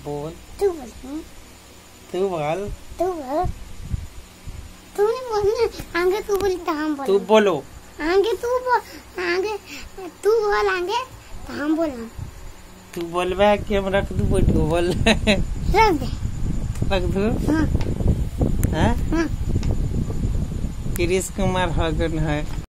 बोल। तू बोल। तू बोल। तू बोल। तू नहीं बोलना, आगे तू बोली तो हम बोल। तू बोलो। आगे तू बोल, आगे तू बोल, आगे तो हम बोल। तू बोलबे कि हम रख दू बैठ को बोल। रख दे। रख दू। हाँ हाँ हाँ। कृष्ण कुमार हगन है।